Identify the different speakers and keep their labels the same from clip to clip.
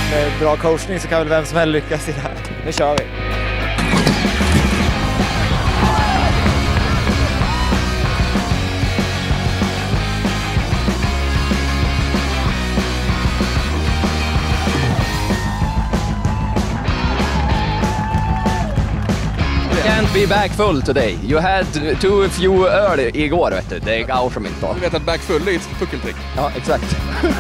Speaker 1: Med bra coachning så kan väl vem som helst lyckas i det här. Nu kör vi!
Speaker 2: Can't be back full today. You had too few öl igår, vet du. Det går som inte.
Speaker 3: Du vet att back full är ett puckeltrick.
Speaker 2: Ja, exakt.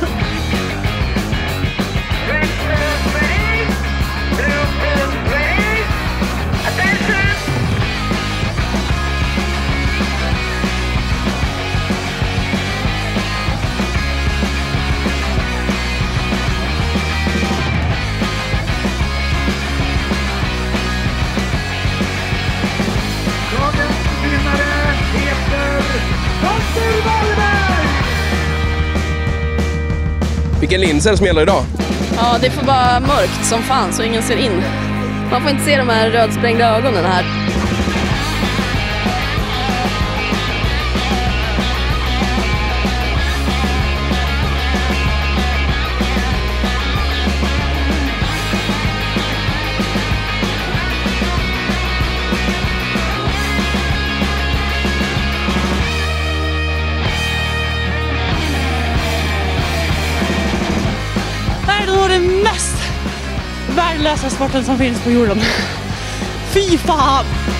Speaker 3: Vilken linser som gäller idag?
Speaker 4: Ja, det får vara mörkt som fan så ingen ser in. Man får inte se de här rödsprängda ögonen här.
Speaker 5: Det är den mest värdelösa sporten som finns på jorden. Fy fan!